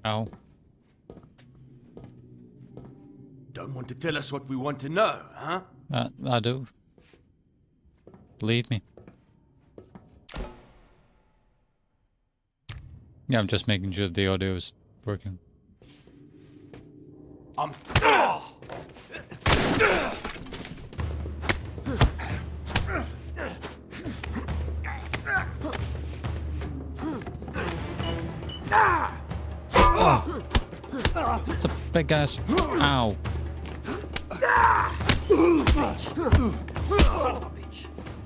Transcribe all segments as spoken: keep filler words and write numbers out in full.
Ow. Don't want to tell us what we want to know, huh? Uh, I do. Believe me. Yeah, I'm just making sure the audio is working. I'm... Oh. It's a big ass. Ow. Son of a bitch.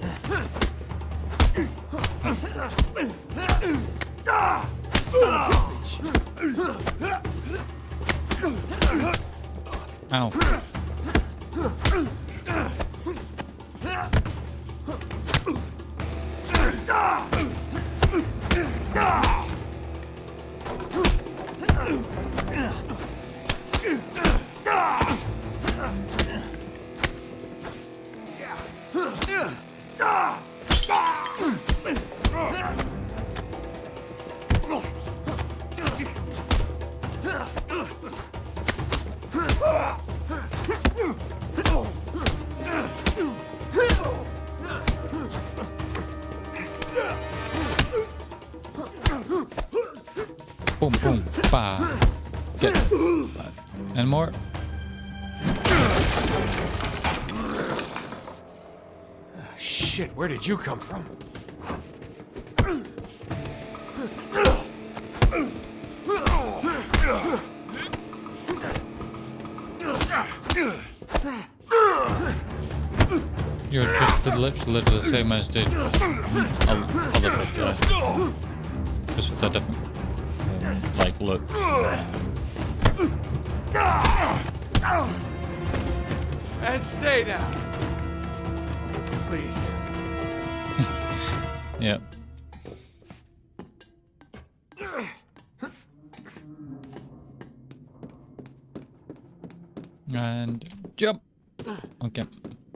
Ow. Boom, boom, bah. Get. And more. Oh, shit, where did you come from? You're just literally the same as the other big guy. Just with a different, um, like, look. And stay down. Please. Yep. And jump. Okay.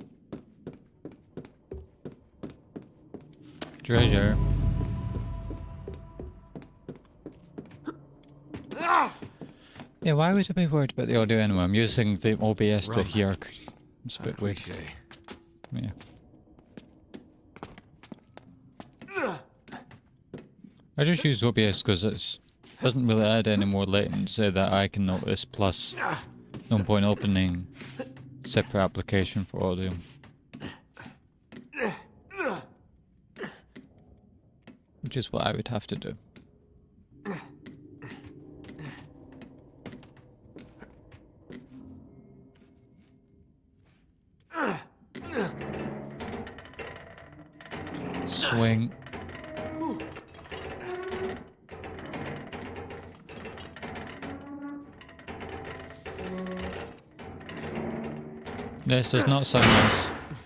Treasure. Yeah, why would I be worried about the audio anyway? I'm using the O B S to hear. It's a bit weird. Yeah. I just use O B S because it doesn't really add any more latency that I can notice, plus no point opening separate application for audio. Which is what I would have to do. Swing. This does not sound nice.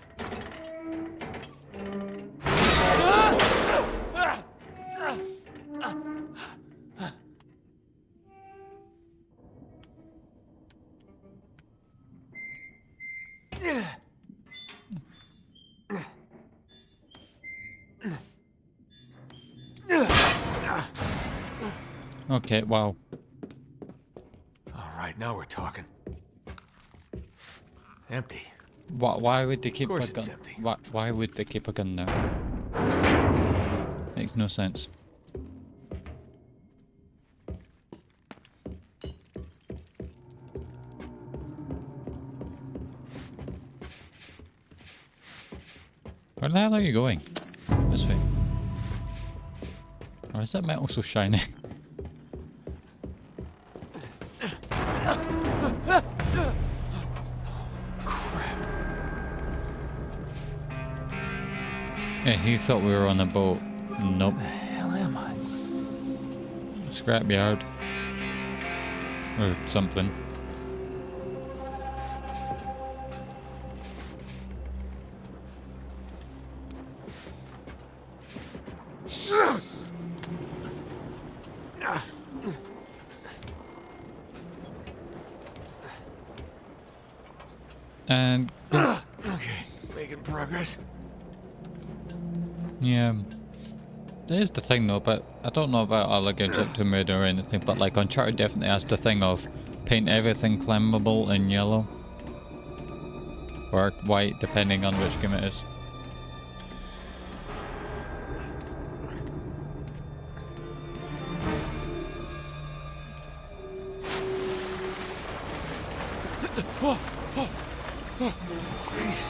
Okay, wow. Alright, now we're talking. Empty. Why, why would they keep Of a course gun? it's empty. Why, why would they keep a gun there? Makes no sense. Where the hell are you going? This way. Why is that metal so shiny? Yeah, he thought we were on a boat. Nope. Where the hell am I? Scrapyard. Or something. And go. Okay, making progress. Yeah. Here's the thing though, but I don't know about other games like Tomb Raider or anything, but like Uncharted definitely has the thing of paint everything climbable in yellow. Or white, depending on which game it is. Oh, oh, oh. Please.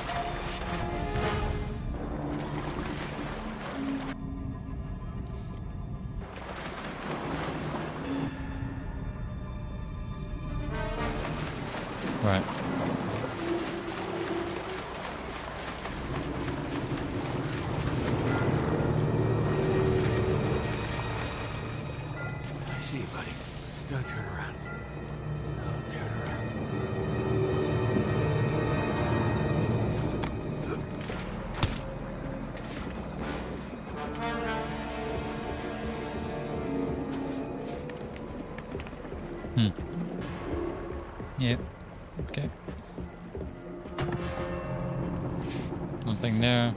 Right. I see you, buddy. Just don't turn around. Don't turn around. Hmm. Yep. Okay. Nothing there.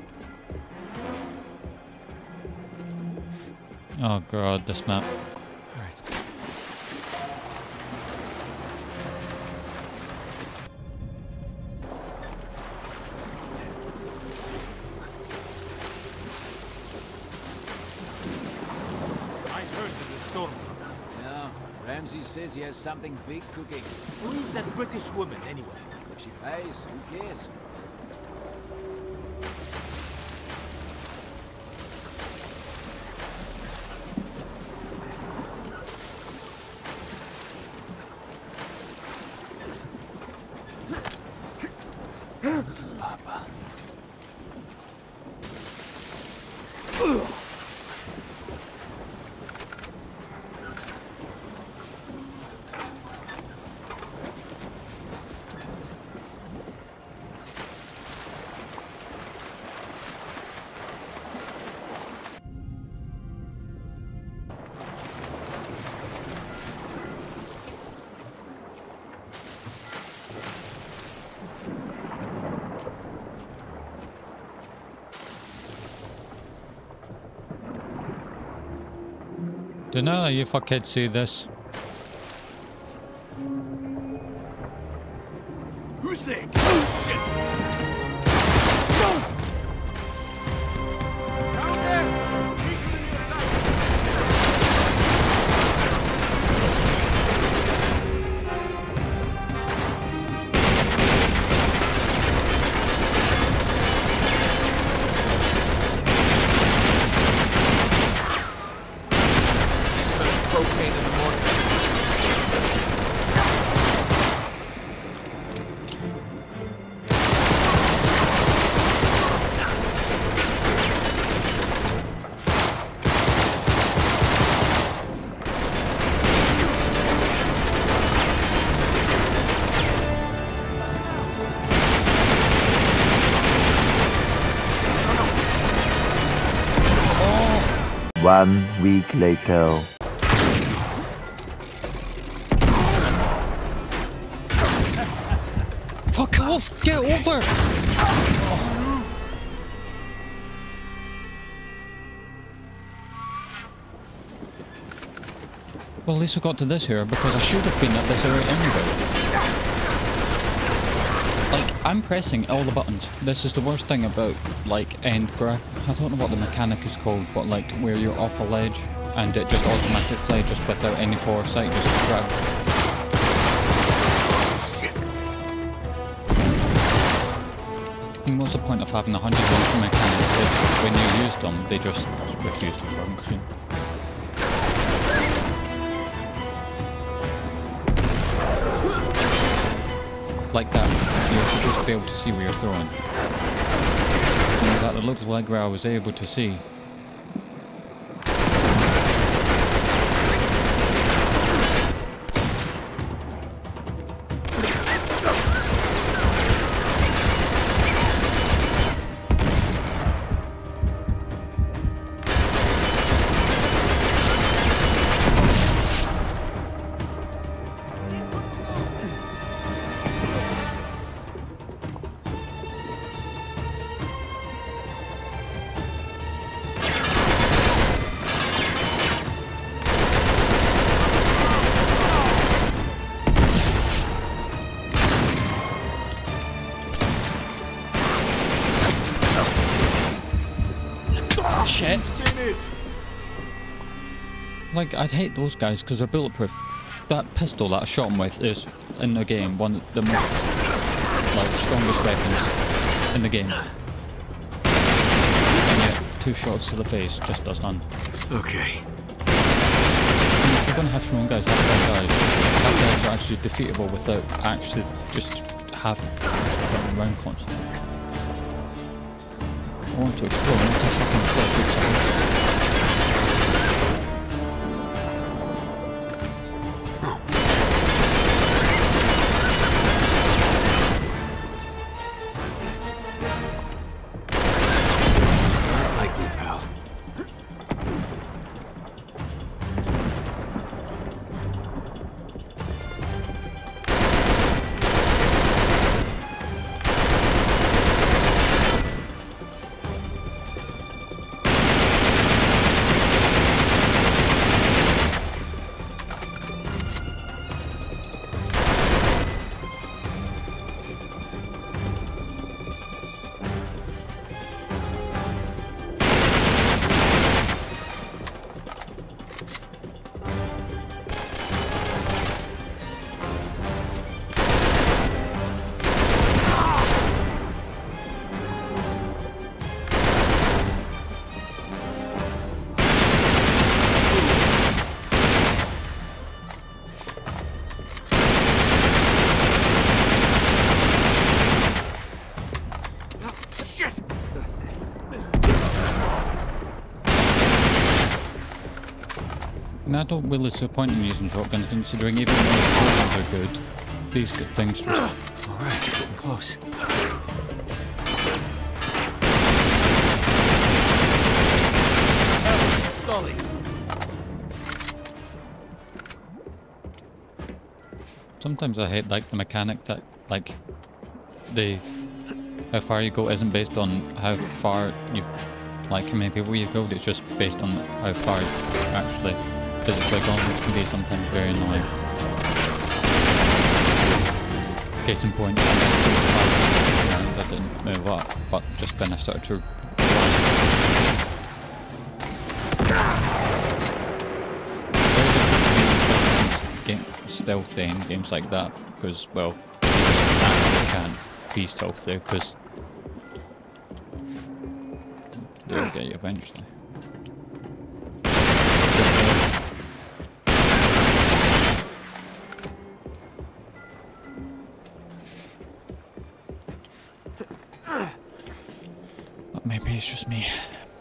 Oh god, this map. Alright. I heard of the storm. No, Ramsey says he has something big cooking. Who is that British woman, anyway? If she pays, who cares? Papa. Do none of you fuckheads see this? Who's there? Oh, shit! Down there! Keep to the inside! Propane in the morning. One week later. Fuck off! Get over! Well, at least I got to this here because I should have been at this area anyway. Like, I'm pressing all the buttons. This is the worst thing about, like, end grab. I don't know what the mechanic is called, but like, where you're off a ledge and it just automatically, just without any foresight, just grab. What's the point of having a hundred one mechanics if when you use them, they just refuse to function? Like that, you're supposed to be able to see where you're throwing. And that looked like where I was able to see. Like, I'd hate those guys because they're bulletproof. That pistol that I shot him with is, in the game, one of the most, like, strongest weapons in the game. And yet, two shots to the face just does none. Okay. And if you're gonna have strong guys, have strong guys. Have guys are actually defeatable without actually just having them around constantly. I want to explore, I want to fucking play good sounds. I don't really see a point in using shotguns considering even though the shotguns are good, these good things just... Alright, getting close. Sully! Sometimes I hate like the mechanic that like the how far you go isn't based on how far you like how many people you've killed, it's just based on how far you've actually physically gone, which can be sometimes very annoying. Case in point, I didn't move up, but just then I started to game stealthy in games like that, because well, you just can't be stealthy because they'll get you eventually. But maybe it's just me.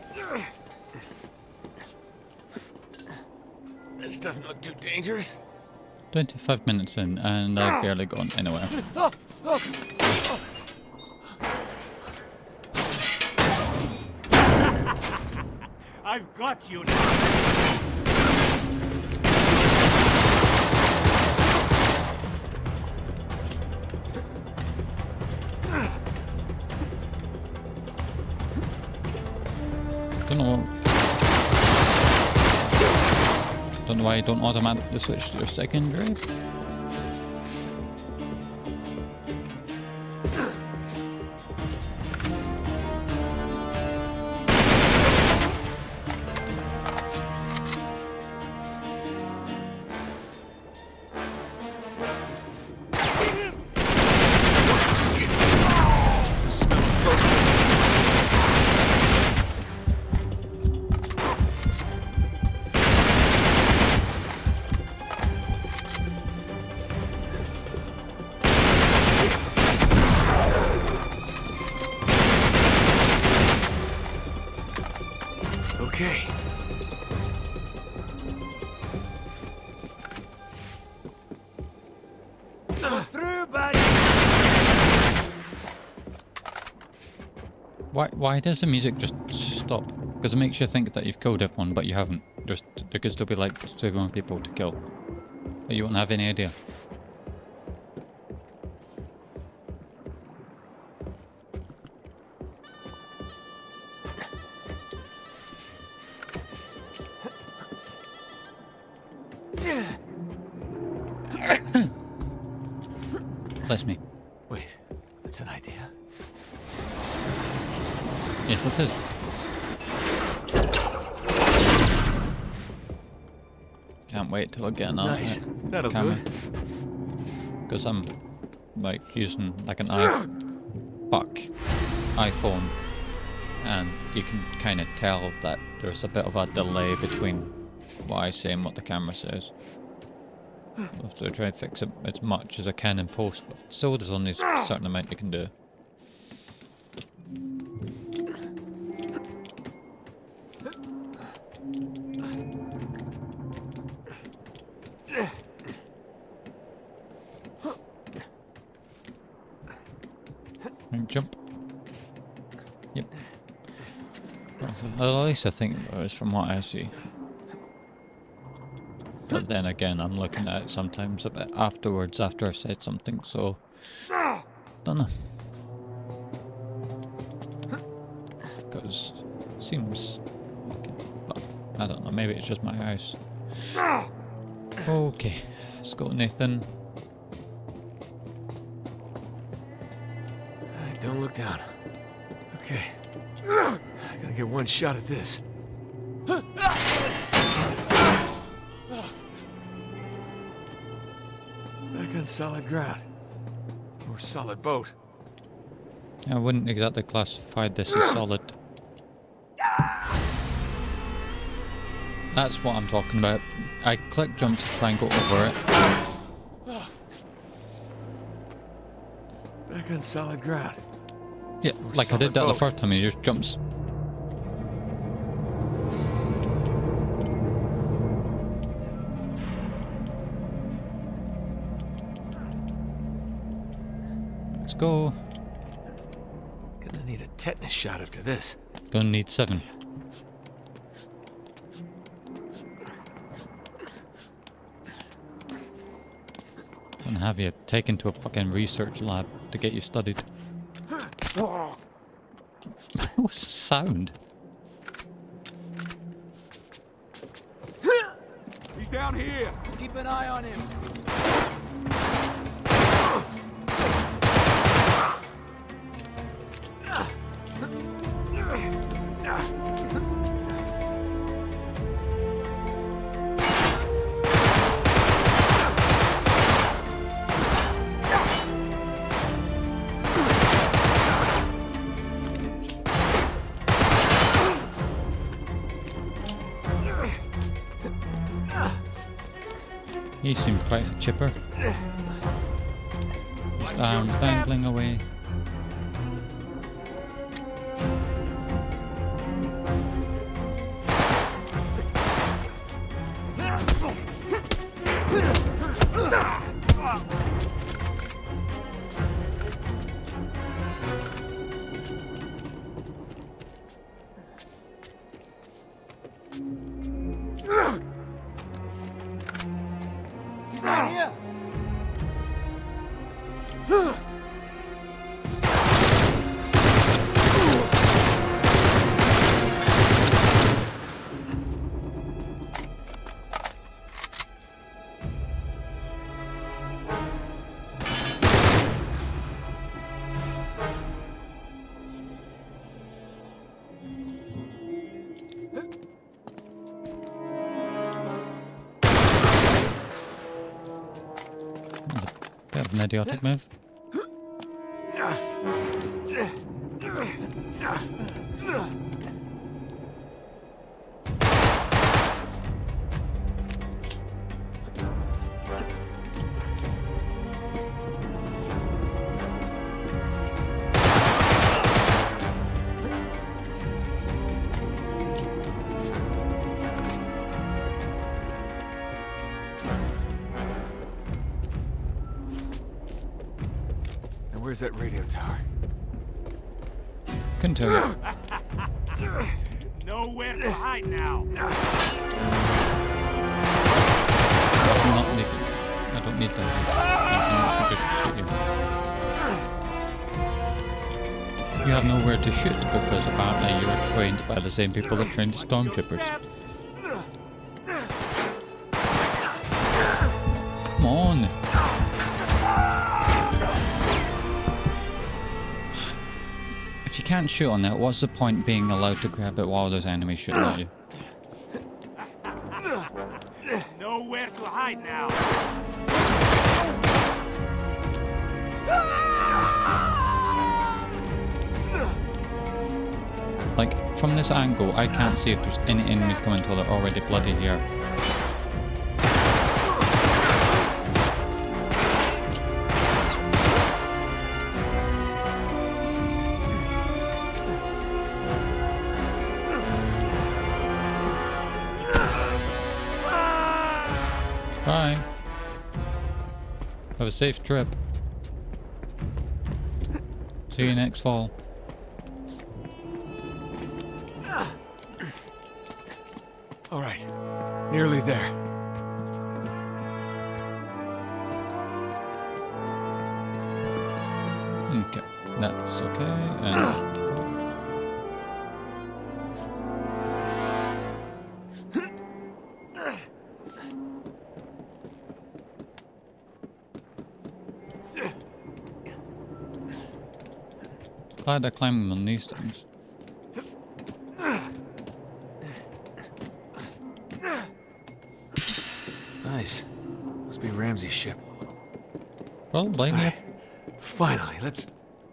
This doesn't look too dangerous. twenty-five minutes in and I've barely gone anywhere. I've got you now. Don't know. Don't know why you don't automatically switch to your secondary. Okay. Through, buddy. Why why does the music just stop? Because it makes you think that you've killed everyone, but you haven't. Just because there'll be like two more people to kill, but you won't have any idea. Bless me. Wait, that's an idea. Yes, it is. can't wait till I get an uh, Nice. That'll do camera. it. Because I'm like using like an i fuck iPhone, and you can kind of tell that there's a bit of a delay between what I say and what the camera says. I have to try and fix it as much as I can in post, but still there's only a certain amount you can do. And jump. Yep. Well, at least I think it was from what I see. But then again, I'm looking at it sometimes a bit afterwards after I've said something, so don't know. Because it seems okay. Well, I don't know, maybe it's just my house. Okay, let's go, Nathan. Don't look down. Okay. I gotta get one shot at this. Back on solid ground. Or solid boat. I wouldn't exactly classify this as solid. That's what I'm talking about. I click jump to try and go over it. Back on solid ground. Yeah, like I did that the first time, he just jumps. Let's go. Gonna need a tetanus shot after this. Gonna need seven. Gonna have you taken to a fucking research lab to get you studied. What's the sound? He's down here. Keep an eye on him. He seemed quite chipper. His arms dangling away. Bit of an idiotic move. Where's that radio tower? Couldn't tell you. Nowhere to hide now. I'm not need I don't need that. I can just shoot you. You have nowhere to shoot because apparently you were trained by the same people that trained the stormtroopers. Come on. If you can't shoot on that, what's the point being allowed to grab it while there's enemies shooting at you? Nowhere from this angle, I can't see if there's any enemies coming until they're already bloody here. Bye. Have a safe trip. See you next fall. All right, nearly there. Okay, that's okay. And glad I climbed on these things. Nice. Must be Ramsey's ship. Probably. All right. Finally, let's...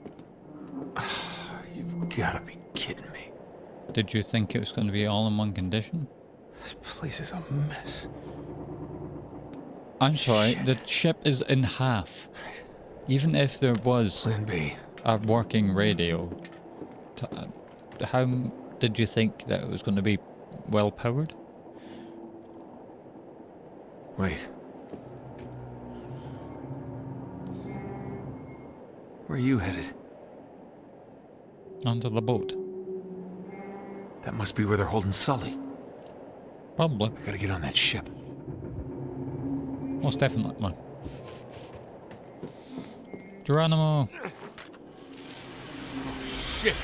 You've gotta be kidding me. Did you think it was going to be all in one condition? This place is a mess. I'm sorry, Shit. the ship is in half. Even if there was Plan B. a working radio, t uh, how did you think that it was going to be well powered? Wait. Where are you headed? Onto the boat. That must be where they're holding Sully. Probably. I gotta get on that ship. Most definitely. Geronimo! Shit!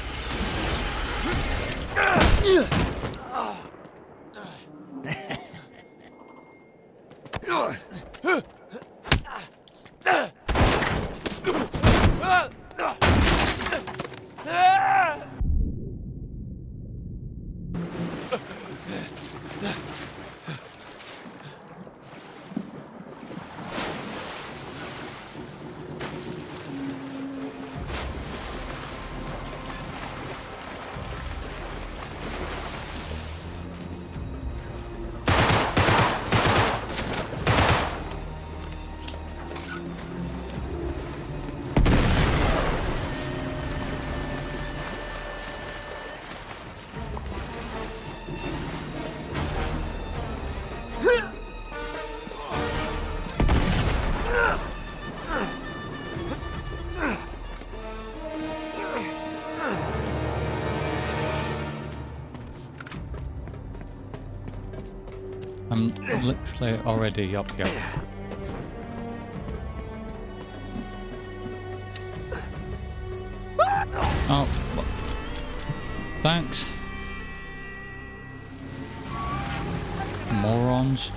I'm literally already up here. Oh, well, thanks. Morons.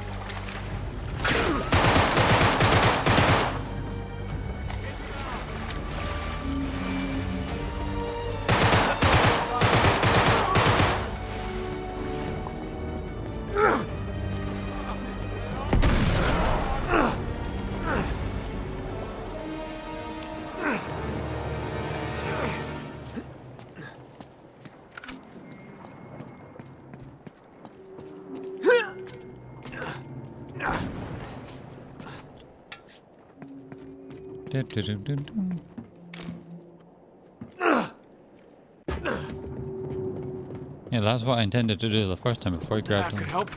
Yeah, that's what I intended to do the first time before I grabbed That could him. help.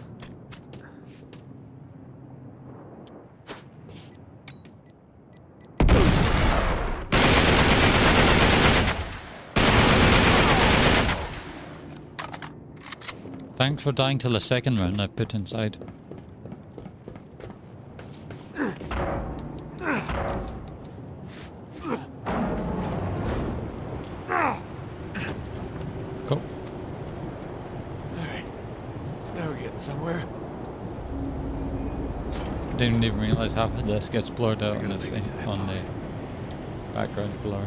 Thanks for dying till the second round I put inside. Go. Alright. Now we're getting somewhere. Didn't even realize half of this gets blurred out on the, leave it to thing, that on the background blur.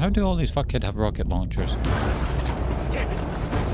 How do all these fuckheads have rocket launchers? Damn it.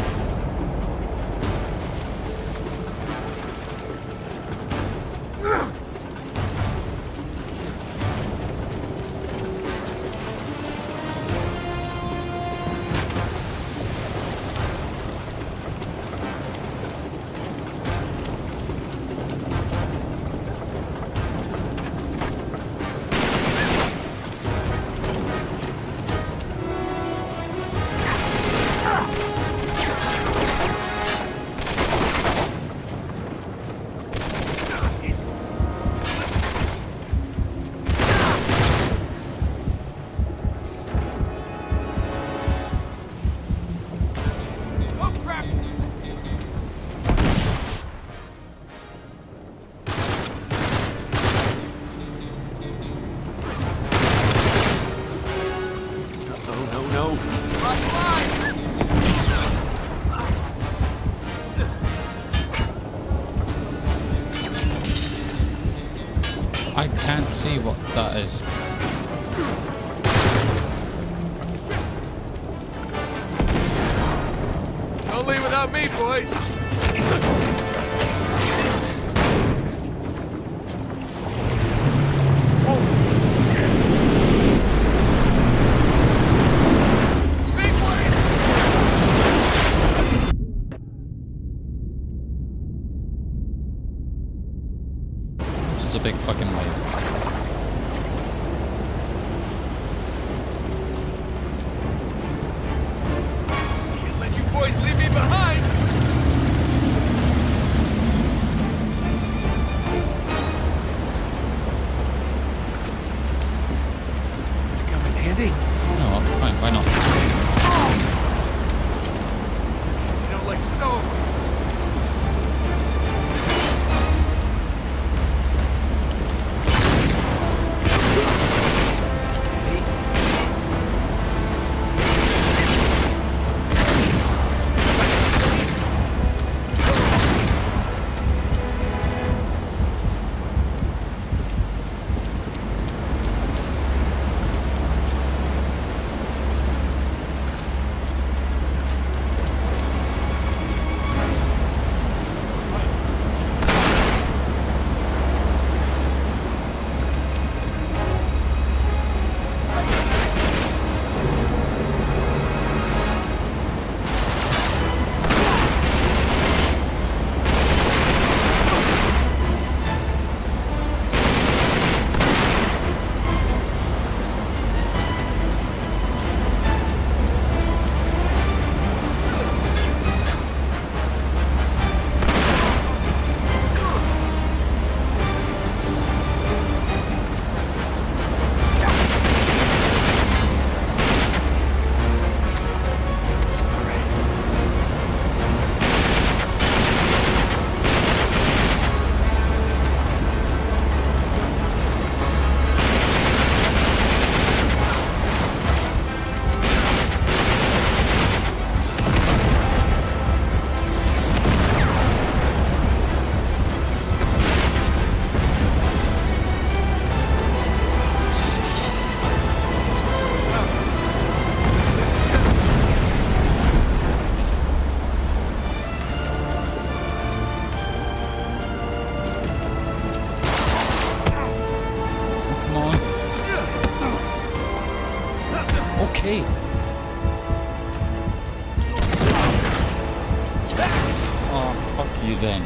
I can't see what that is. Don't leave without me, boys. This is a big fucking wave. Can't let you boys leave me behind. Come in handy. No, fine, why not? Guess they don't like stowaways. Okay. Oh, fuck you then.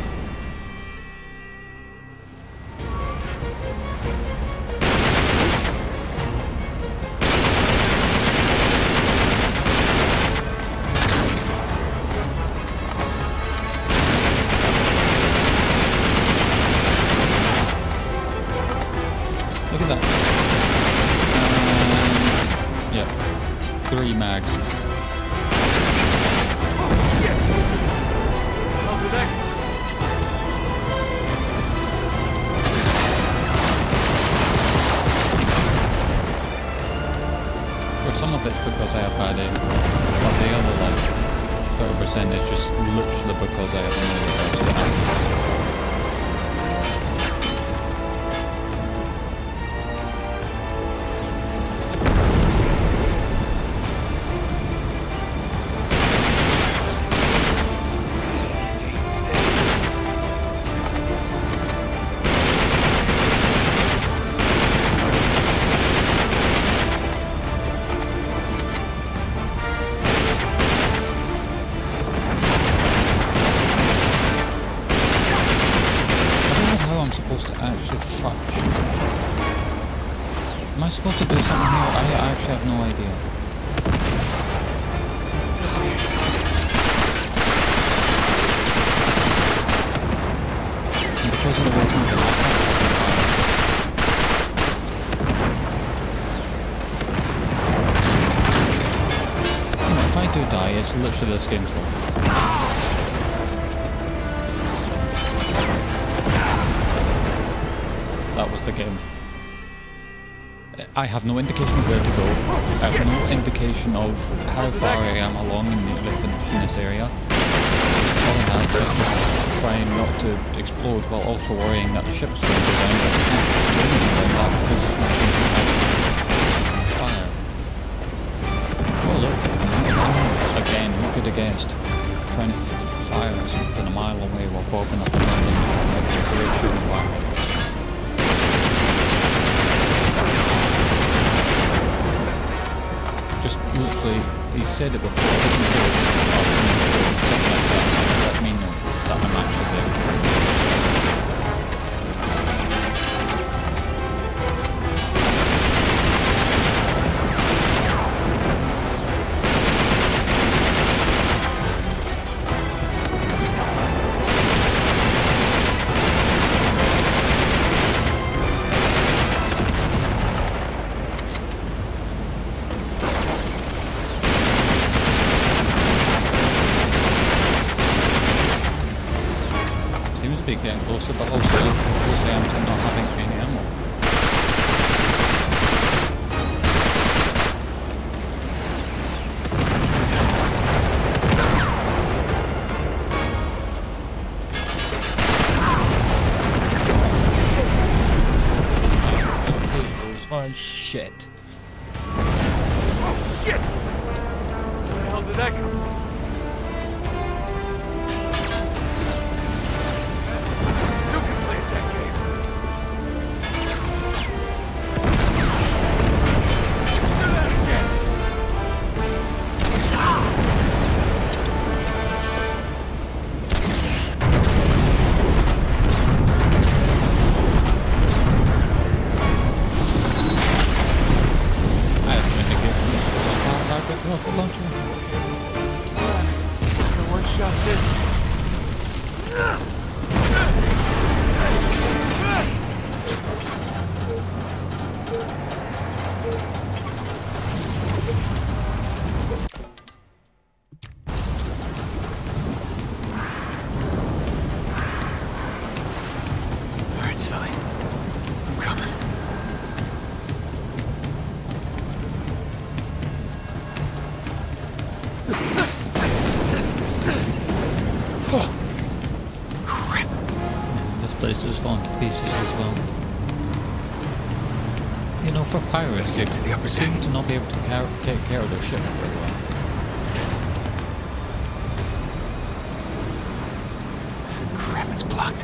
Look at that. Um, yeah. Three mags. Oh shit! I'll be back. Well, some of it's because I have bad aim. But the other like thirty percent is just literally because I have another person. have no idea. And because of the way it's moving, I can't fucking fire. You know, if I do die, it's literally this game's fault. That was the game. I have no indication of where to go. I have no indication of how far I am along in nearly finishing this area. All I have is trying not to explode while also worrying that the ship's going to go down. But I can't do anything about that because it's not going to fire. Oh look, again, who could have guessed? Trying to fire something a mile away while bobbing up and down in the direction of fire. Just literally, he said it before, I didn't say it, something like that, so let me know that I'm actually there. Getting closer, but also close I am to not having any ammo. Oh shit. Oh shit! Where the hell did that come from? Sully. I'm coming. Oh, crap. This place is falling to pieces as well. You know, for pirates, Get to the upper they seem deck. to not be able to car take care of their ship very well. Crap, it's blocked.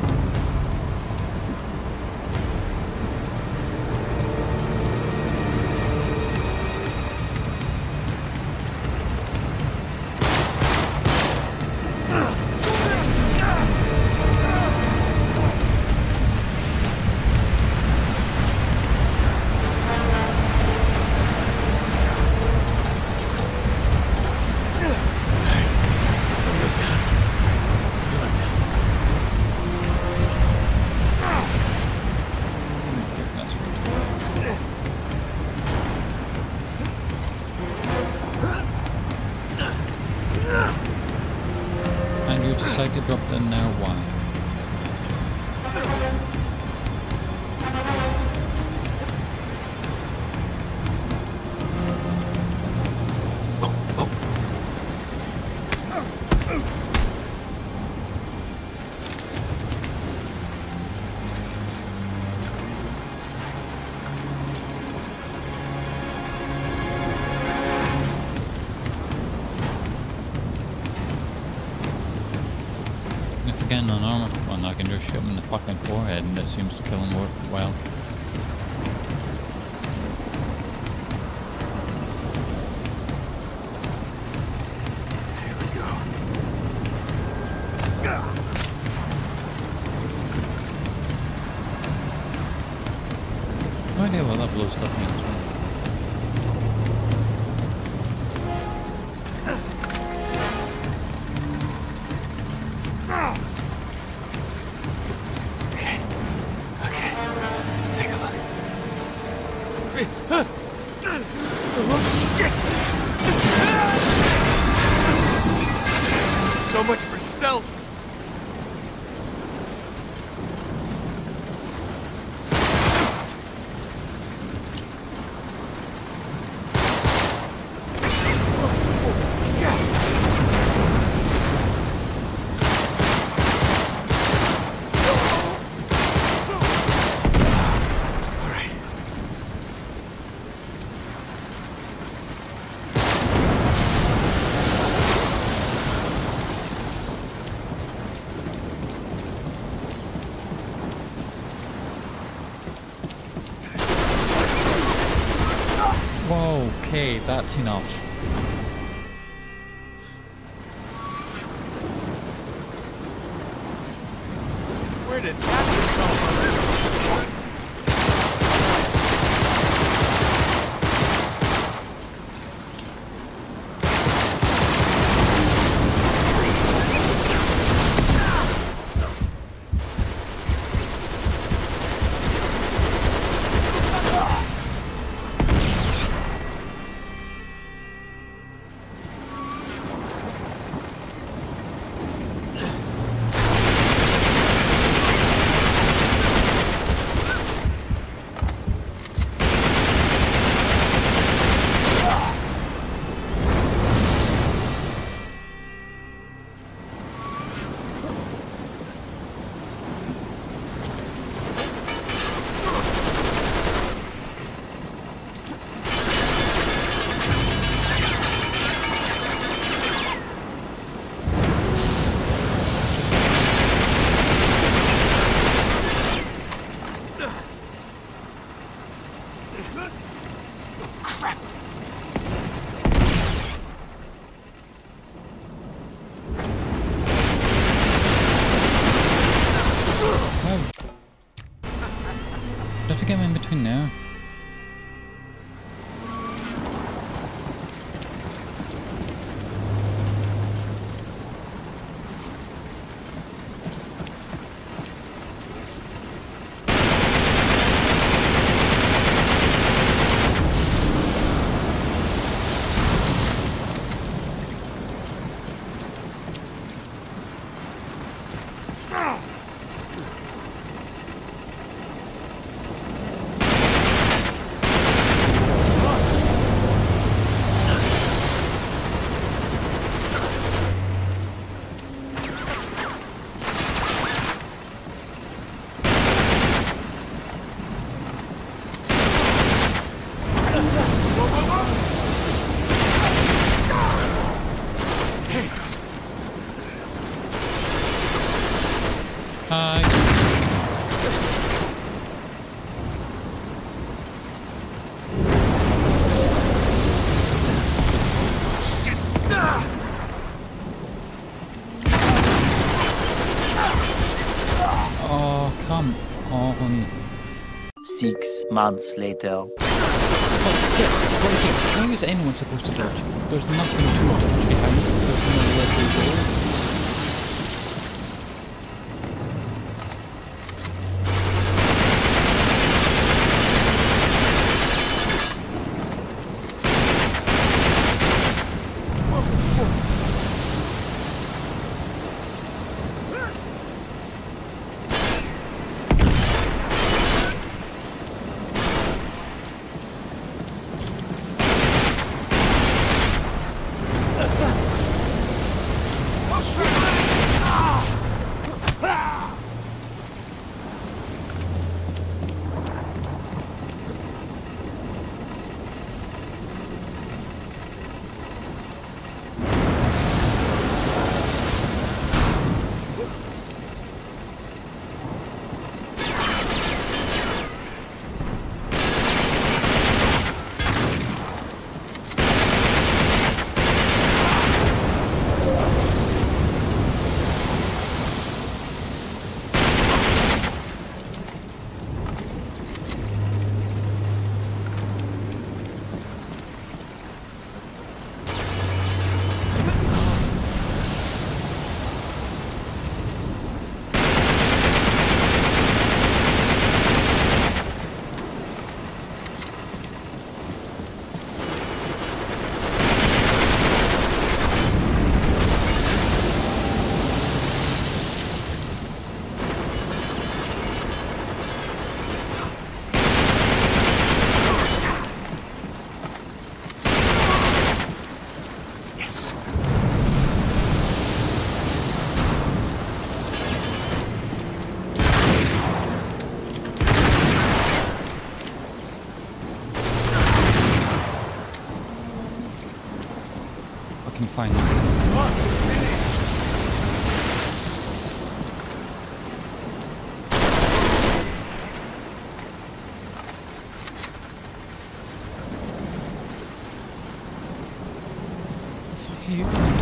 And you decide to drop in there, why? If again an armor one, I can just shoot him in the fucking forehead and it seems to kill him work well. Here we go. No idea what that blue stuff means. So much for stealth. Whoa, okay, that's enough. Where did that come from? Do I have to get him in between there? Hi. Oh, come on. Six months later. Oh, yes, right here. How is anyone supposed to dodge? There's nothing to dodge behind. There's nowhere to go. fine. What the fuck are you going to?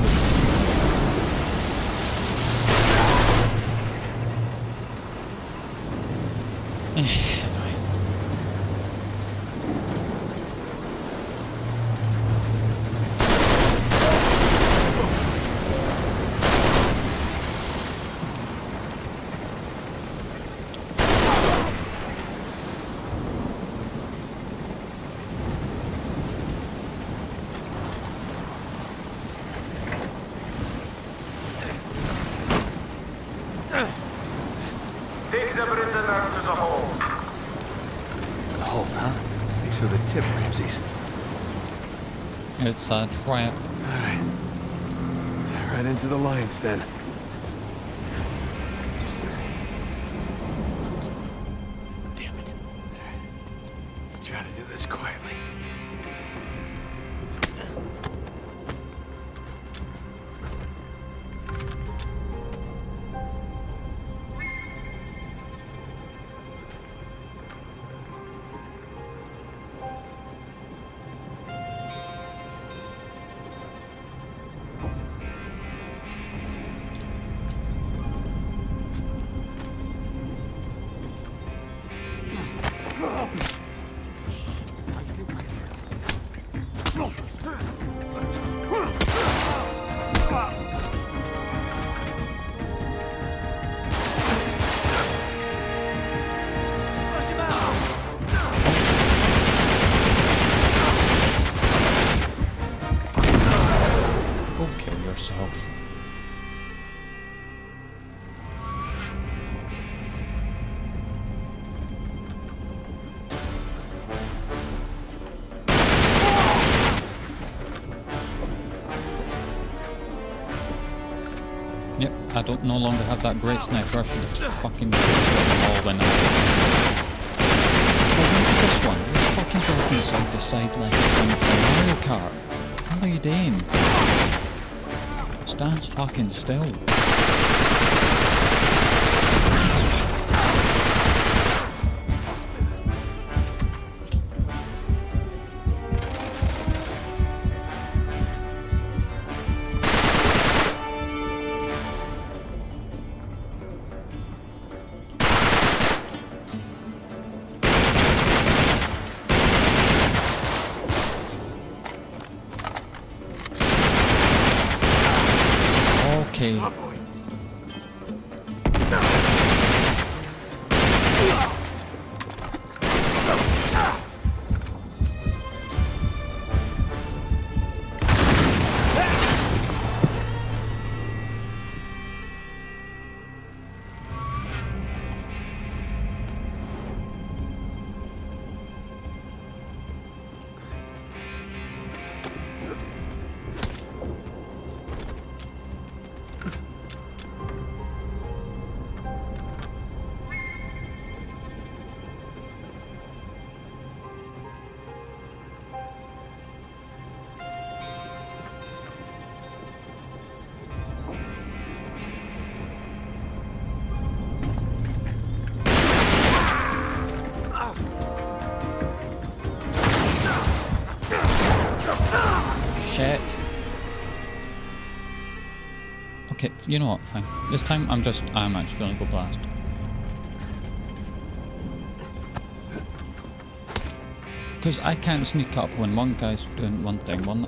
Takes evidence and narrative as a whole. Hold, huh? Thanks for the tip, Ramses. It's a trap. Alright. Right into the lion's den. Damn it. Let's try to do this quietly. Go kill yourself. Yep, I don't no longer have that great sniper. I should have fucking shot them all when I... Oh, look at this one. This fucking driving side to side like it's on a Mario Kart. How are you doing? Stand fucking still. Okay. Shit. Okay, you know what, fine. This time I'm just, I'm actually gonna go blast. Because I can't sneak up when one guy's doing one thing, one...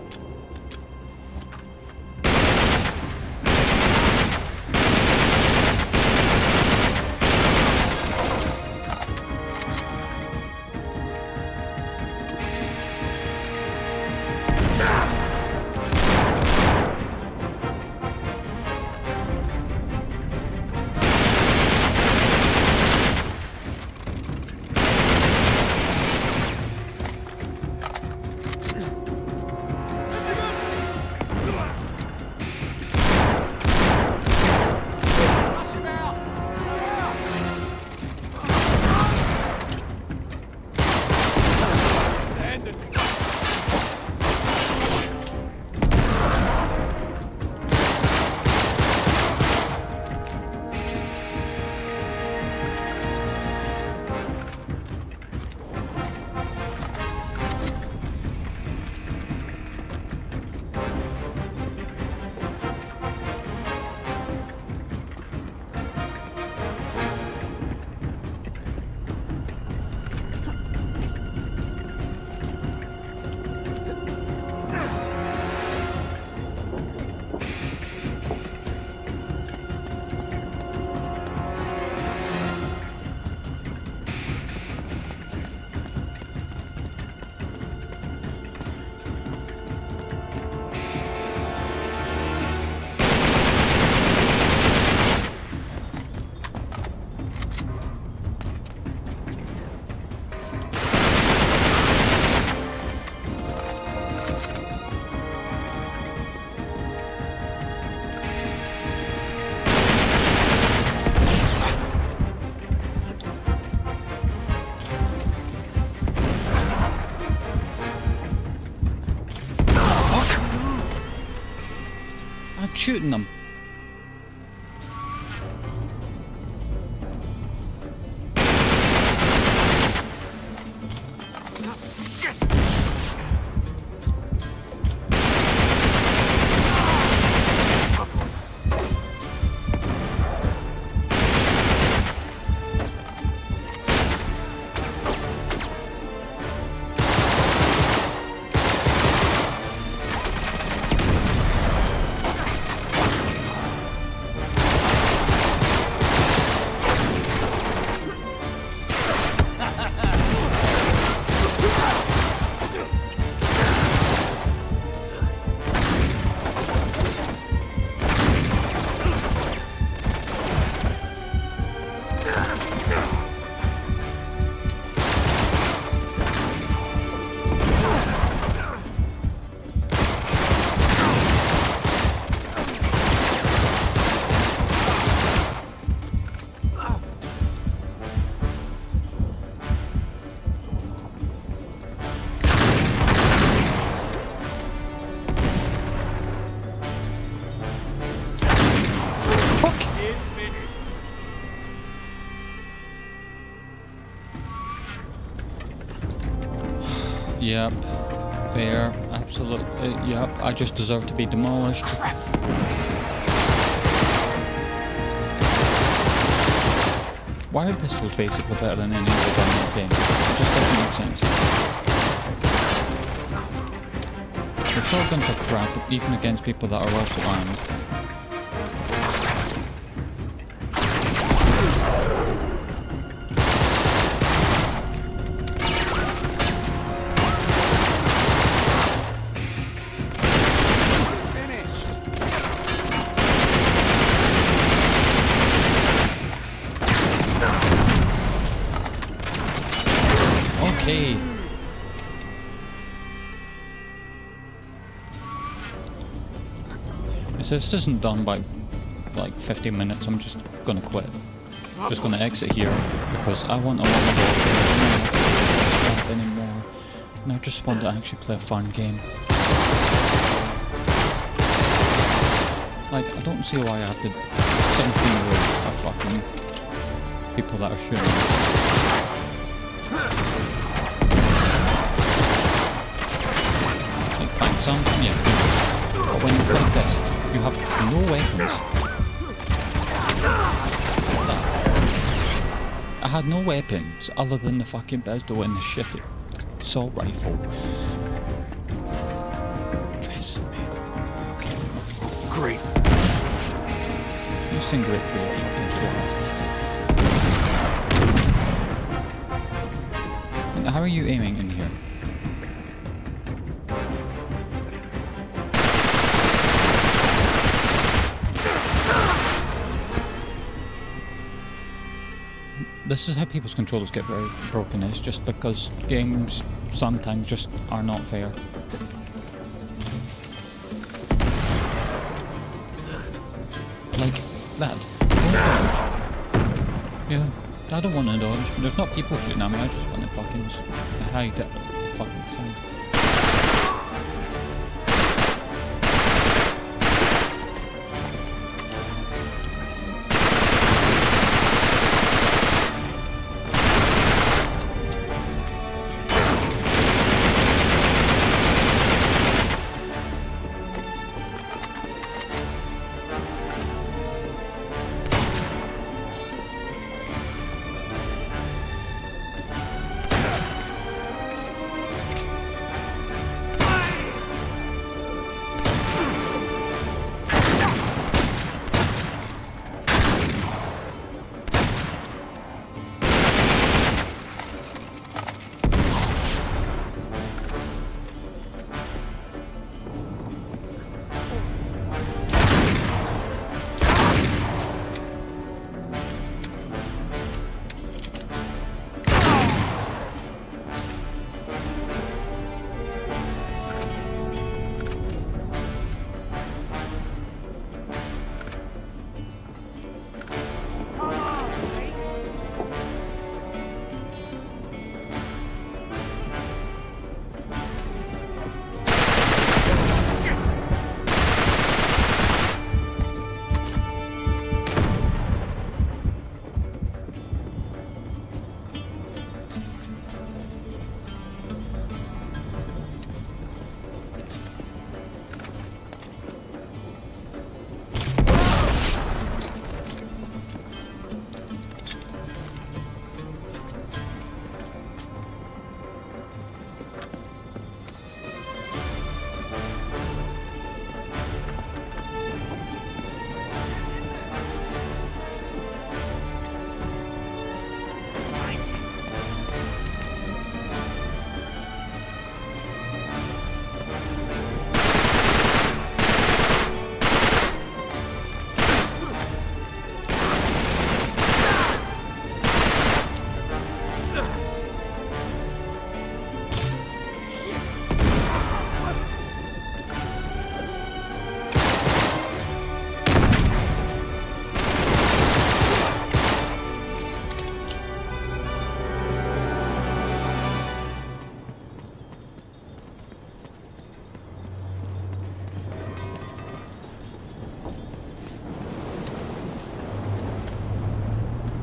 shooting them. Yep. Fair. Absolutely. Yep. I just deserve to be demolished. Why are pistols basically better than any other gun in the game? It just doesn't make sense. The shotguns are crap, even against people that are also armed. Okay. So this isn't done by like fifteen minutes, I'm just gonna quit. Just gonna exit here because I want a lot more anymore. And I just want to actually play a fun game. Like, I don't see why I have to something with a fucking people that are shooting. Thanks, Sam. Yeah. But when it's like this, you have no weapons. I had no weapons other than the fucking pistol and the shitty assault rifle. Dress me. Okay. Great. You sing great for your fucking twat. How are you aiming in here? This is how people's controllers get very broken, it's just because games sometimes just are not fair. Like that. Don't dodge. Yeah, I don't want to dodge. There's not people shooting at me, I just want to fucking hide at the fucking side.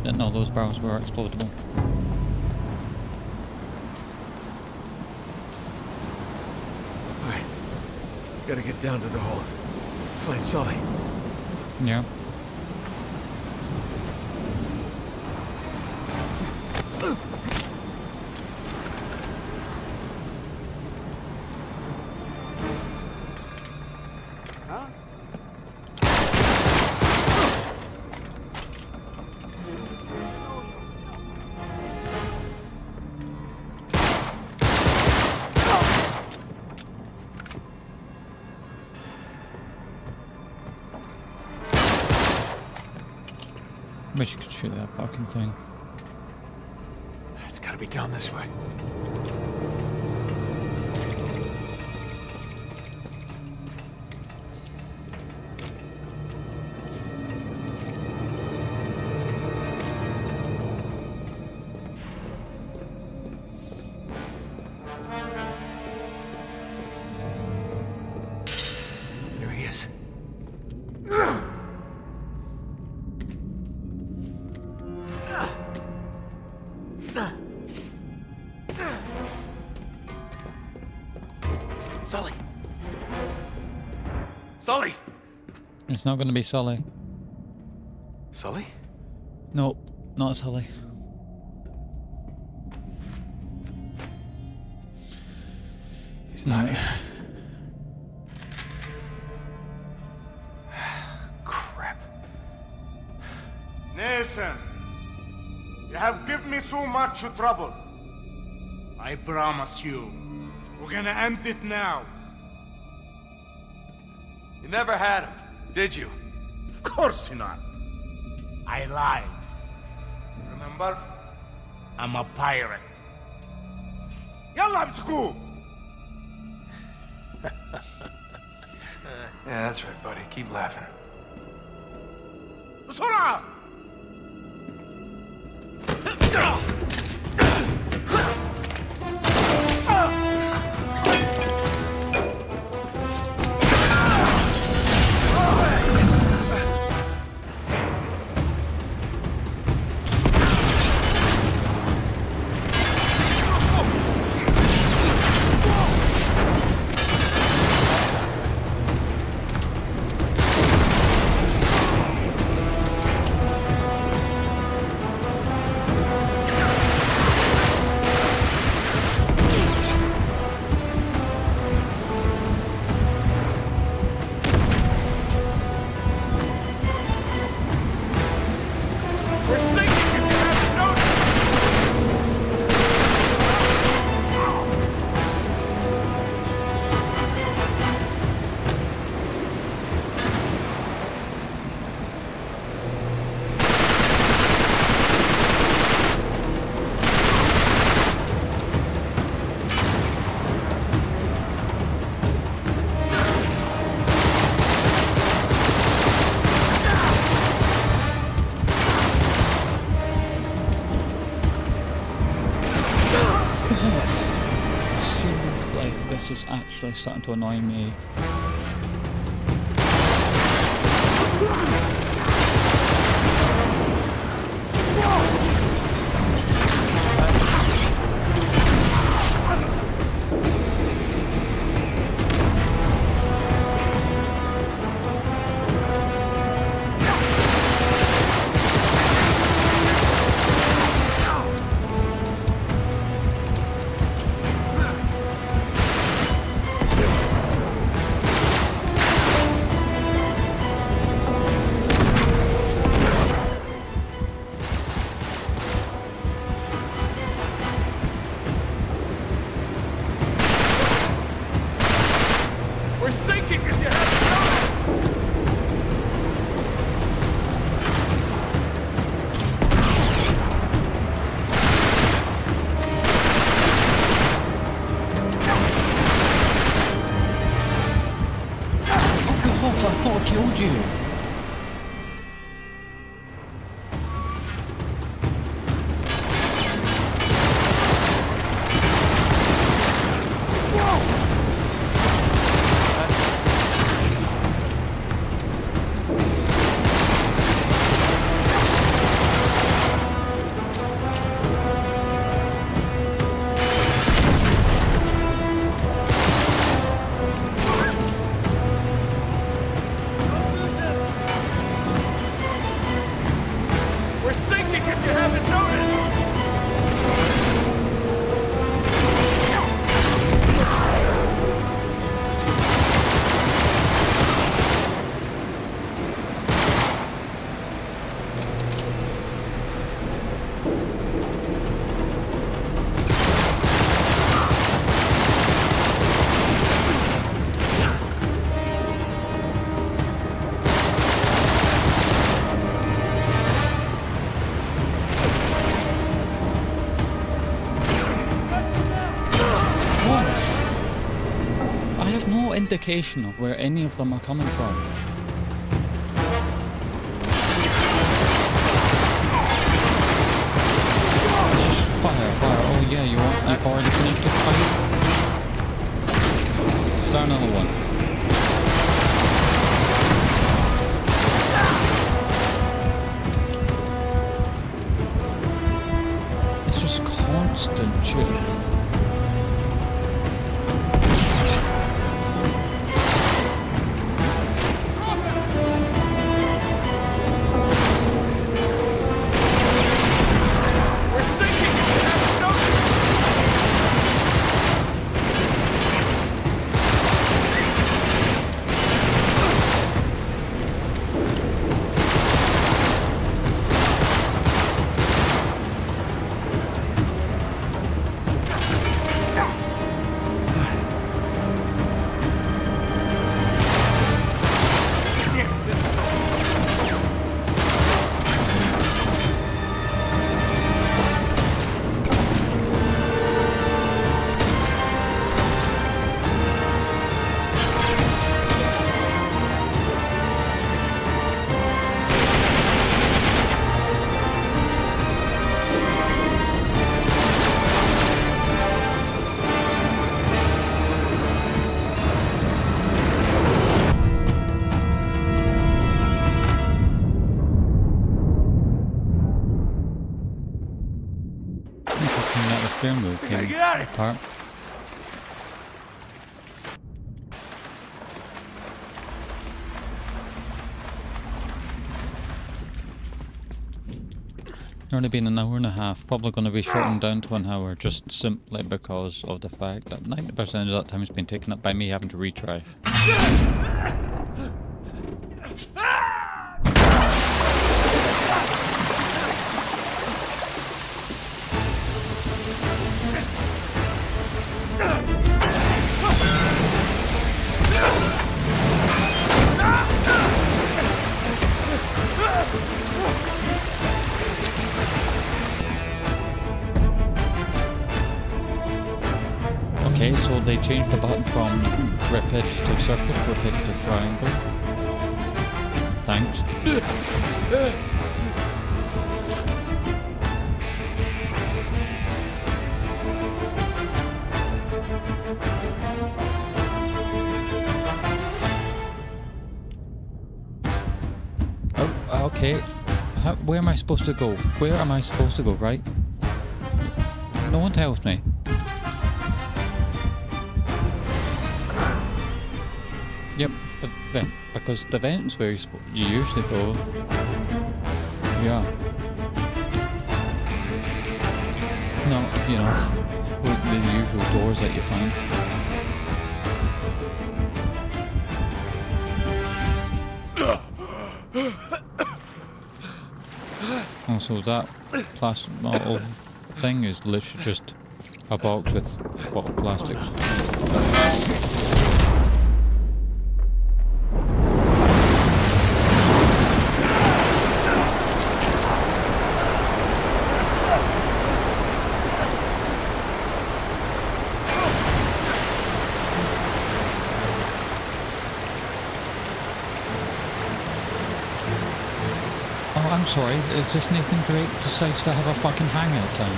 Didn't know those barrels were explodable. Alright. Gotta get down to the hold. Find Sully. Yeah. Wish you could shoot that fucking thing. It's gotta be down this way. There he is. Sully! Sully! It's not going to be Sully. Sully? Nope, not Sully. He's not No. here. Crap. Nathan, you have given me so much trouble. I promise you, we're gonna end it now. You never had him, did you? Of course not. I lied. Remember? I'm a pirate. Yalla بتكو. Yeah, that's right, buddy. Keep laughing. بسرعة! We're sinking if you haven't noticed! Seriously, this is actually starting to annoy me. no indication of where any of them are coming from. Fire, fire. Oh yeah, you want, you've already finished the fight? Start another one. It's just constant shooting. Move came Get out of here! apart. Only been an hour and a half, probably going to be shortened down to an hour just simply because of the fact that ninety percent of that time has been taken up by me having to retry. Okay, so they changed the button from repetitive circle to repetitive triangle. Thanks. Oh, okay. How, where am I supposed to go? Where am I supposed to go, right? No one tells me. Yep, the vent, because the vent's where you, you usually go. Yeah. No, you know, with the usual doors that you find. Also, that plastic bottle thing is literally just a box with bottle plastic. I'm sorry, is this Nathan Drake decides to have a fucking hangout time?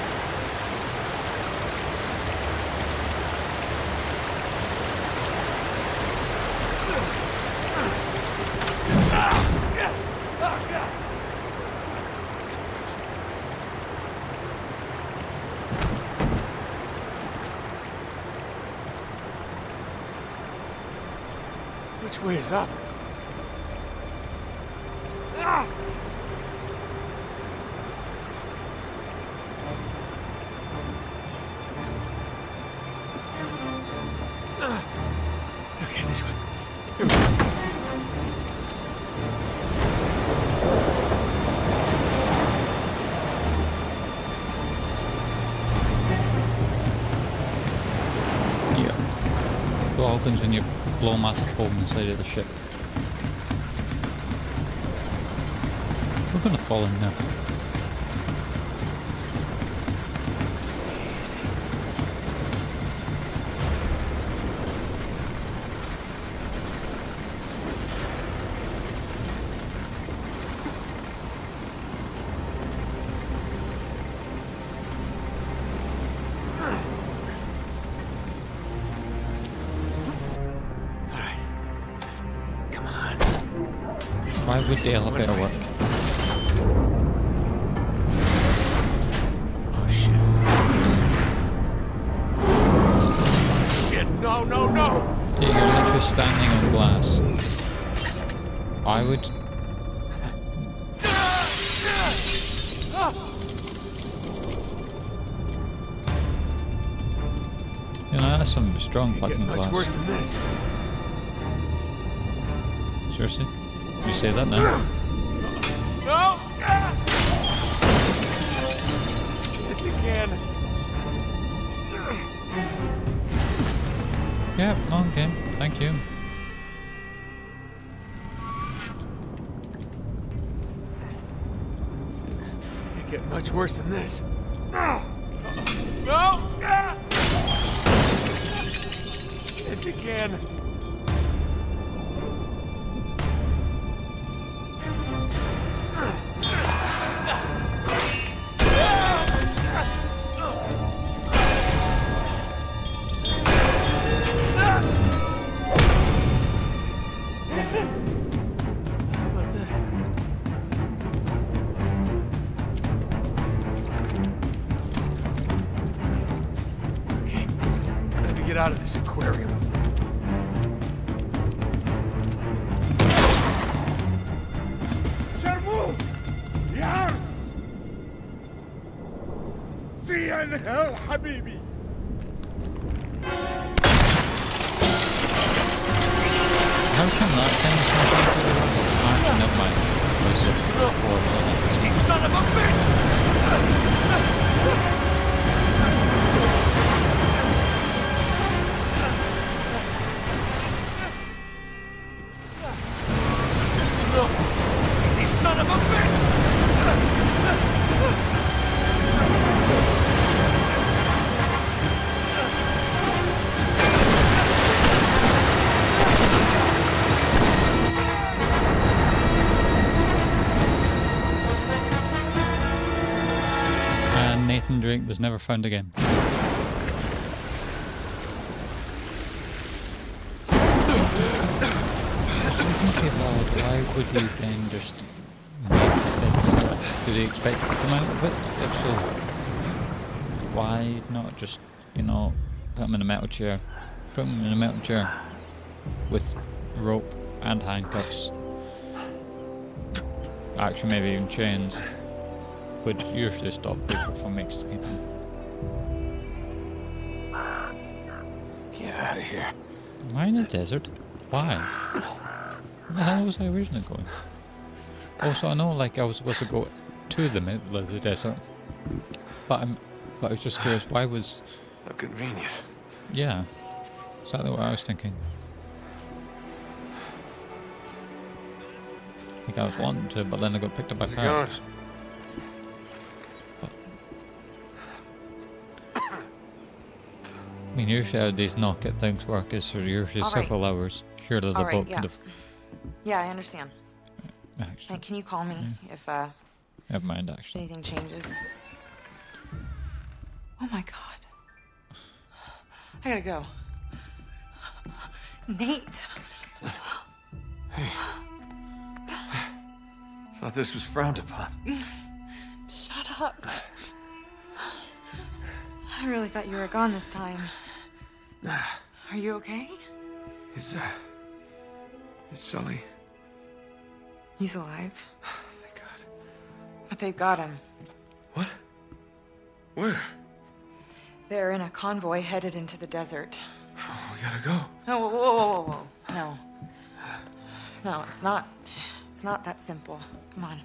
Which way is up? Okay, this one. Here we go. Yeah. What happens when you blow a massive hole inside of the ship? We're gonna fall in there. Why would the elevator work? Oh shit. Shit, no, no, no! Yeah, you're literally standing on glass. I would... You know, that's some strong fucking glass. Much worse than this. Seriously? You say that now? No! Yes, you can. Yeah, long game. Thank you. Can't get much worse than this. No! Yes, you can. Get out of this aquarium. Sharmu! Yes! See you in hell, Habibi! How come that thing is not going to the level? Ah, never mind. Was it before the You son of a bitch! Easy son of a bitch! And Nathan Drake was never found again. Why would he then just make it? Did he expect it to come out of it? If so, why not just, you know, put him in a metal chair? Put him in a metal chair with rope and handcuffs. Actually, maybe even chains. Would usually stop people from escaping. Get out of here. Why in the desert? Why? Where the hell was I originally going? Also, I know, like, I was supposed to go to the middle of the desert, but I'm, but I was just curious. Why was? How convenient. Yeah, exactly what I was thinking. Like I was wanting to, but then I got picked up by How's it parents. going? I mean, usually how these knock-it things work is for usually All right. several hours. Surely the All right, boat yeah. could have. Yeah, I understand. Actually, And can you call me if uh, never mind. Actually, anything changes? Oh my god. I gotta go. Nate! Thought this was frowned upon. Shut up. I really thought you were gone this time. Are you okay? Is, uh... Is Sully... He's alive. Thank God. But they've got him. What? Where? They're in a convoy headed into the desert. Oh, we gotta go. Oh, whoa, whoa, whoa, whoa, whoa. No. No, it's not... It's not that simple. Come on.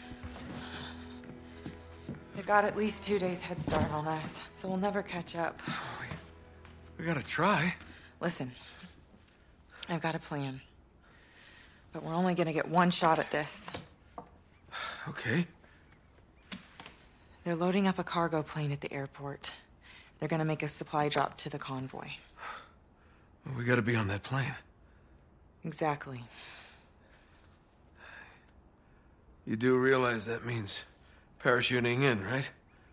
They've got at least two days head start on us, so we'll never catch up. We, we gotta try. Listen, I've got a plan. But we're only gonna get one shot at this. Okay. They're loading up a cargo plane at the airport. They're gonna make a supply drop to the convoy. Well, we gotta be on that plane. Exactly. You do realize that means parachuting in, right?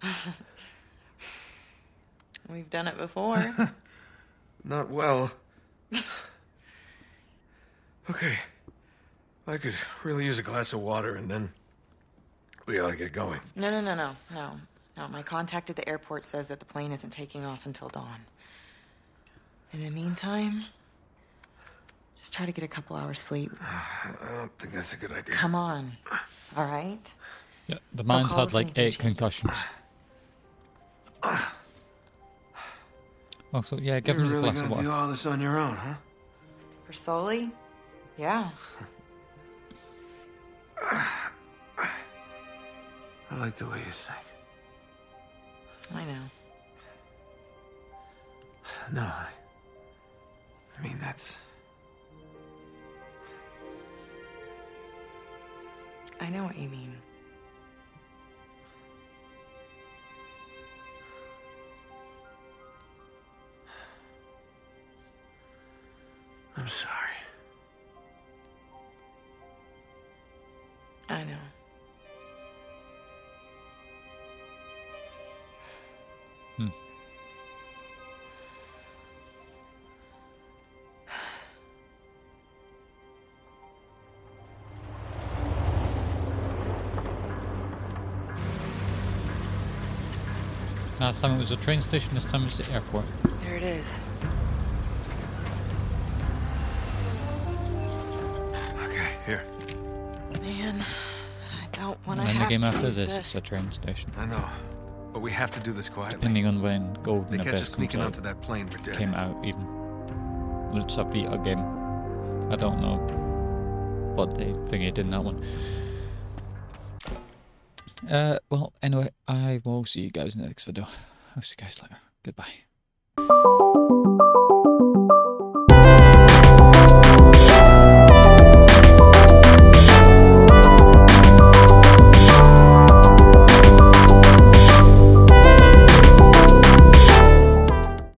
We've done it before. Not well. Okay. I could really use a glass of water, and then we ought to get going. No, no, no, no, no. No, my contact at the airport says that the plane isn't taking off until dawn. In the meantime, just try to get a couple hours sleep. I don't think that's a good idea. Come on. All right? Yeah, the man's call had if like anything eight changes. concussions. Oh, so yeah, give You're him a really glass of gonna do water. all this on your own, huh? For Sully? Yeah. I like the way you think. I know. No, I... I mean, that's... I know what you mean. I'm sorry. I know. Hmm. Last time it was a train station, this time it's the airport. There it is. Okay, here. Man, I don't want to And then the have game to after use this, this. it's a train station. I know, but we have to do this quietly. Depending on when They Golden catch us Abyss sneaking comes onto out, that plane, we're dead. came out even. Well, it's a Vita game. I don't know what they thingy did in that one. Uh, well, anyway, I will see you guys in the next video. I'll see you guys later. Goodbye.